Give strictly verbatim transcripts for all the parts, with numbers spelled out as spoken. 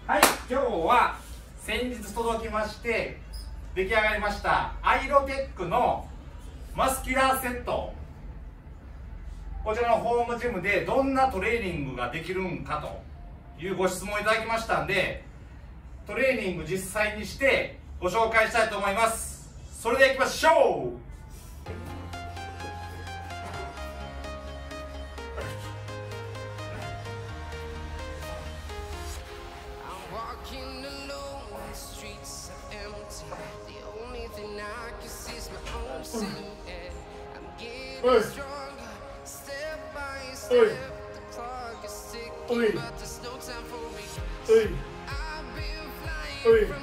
はい、今日は先日届きまして出来上がりましたアイロテックのマスキュラーセット、こちらのホームジムでどんなトレーニングができるんかというご質問いただきましたんで、トレーニング実際にしてご紹介したいと思います。それではいきましょう。おいおいおいおいおい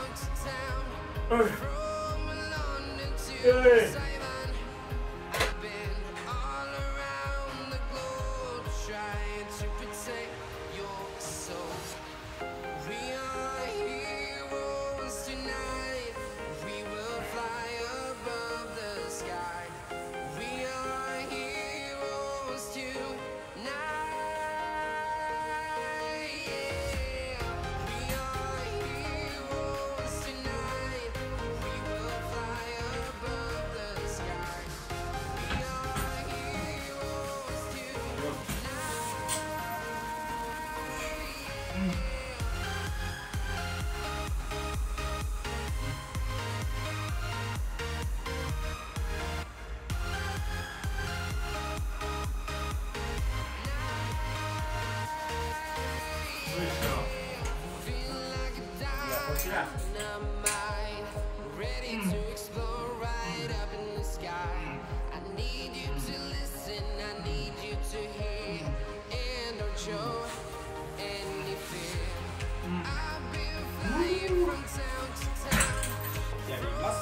こちら、やります。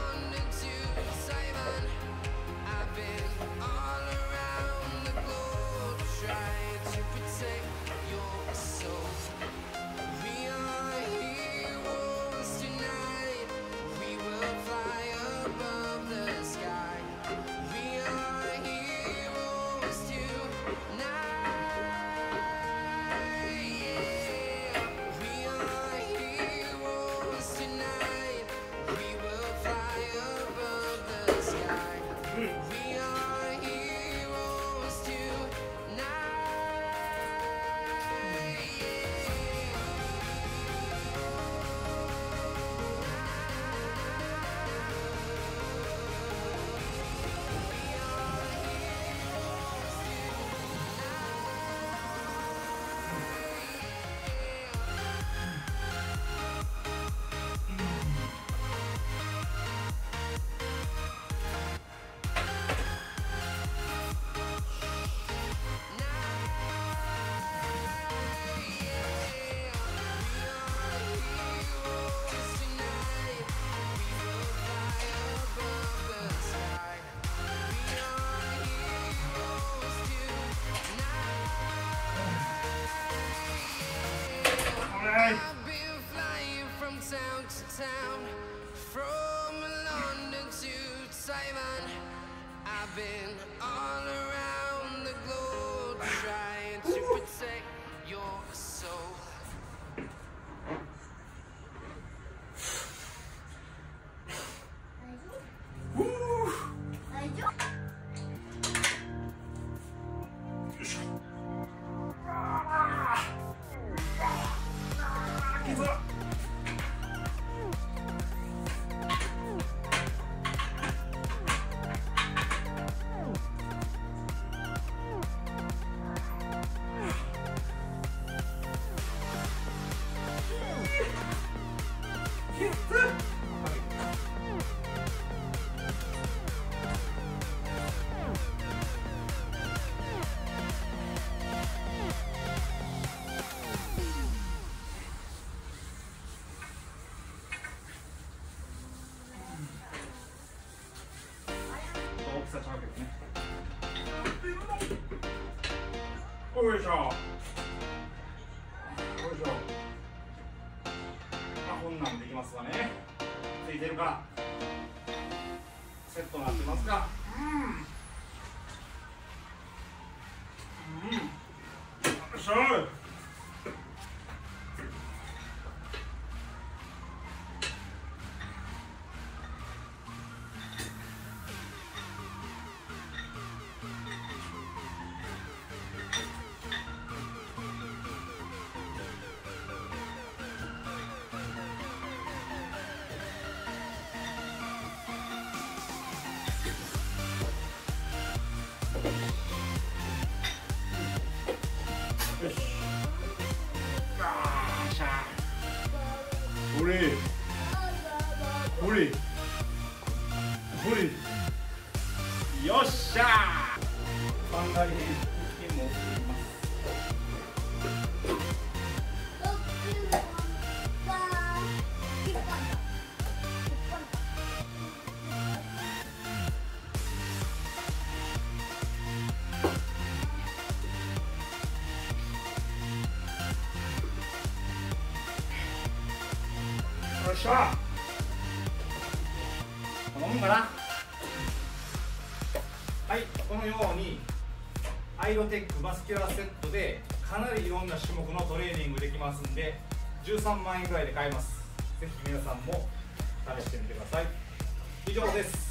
I've been flying from town to town, from London to Taiwan. I've been all around the globe trying to protect your soul. よいしょ。よいしょ。まあこんなんできますわね。ついてるか。セットなってますか。うん。うん。よいしょ。 これこれこれよっしゃー。バンダリ腹筋も起きています。よっしゃ。こんなもんかな。はい、このようにアイロテックマスキュラーセットでかなりいろんな種目のトレーニングできますんで、じゅうさんまんえんぐらいで買えます。ぜひ皆さんも試してみてください。以上です。